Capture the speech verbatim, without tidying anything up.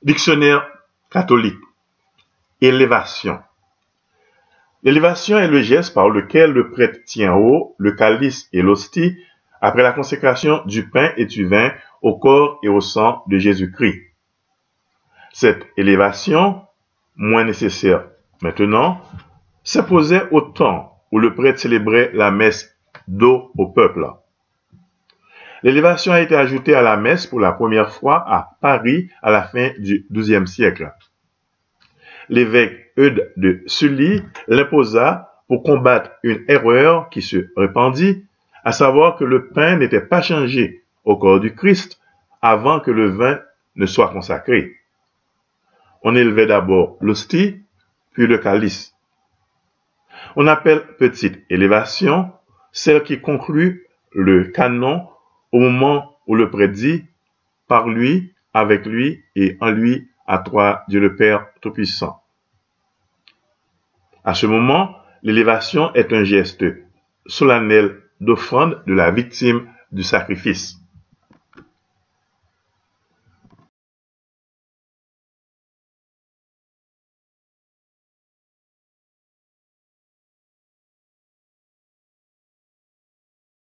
Dictionnaire catholique. Élévation. L'élévation est le geste par lequel le prêtre tient haut le calice et l'hostie après la consécration du pain et du vin au corps et au sang de Jésus-Christ. Cette élévation, moins nécessaire maintenant, s'imposait au temps où le prêtre célébrait la messe d'eau au peuple. L'élévation a été ajoutée à la messe pour la première fois à Paris à la fin du douzième siècle. L'évêque Eudes de Sully l'imposa pour combattre une erreur qui se répandit, à savoir que le pain n'était pas changé au corps du Christ avant que le vin ne soit consacré. On élevait d'abord l'hostie, puis le calice. On appelle petite élévation celle qui conclut le canon au moment où le prêtre dit « par lui, avec lui et en lui, à toi, Dieu le Père Tout-Puissant ». À ce moment, l'élévation est un geste solennel d'offrande de la victime du sacrifice.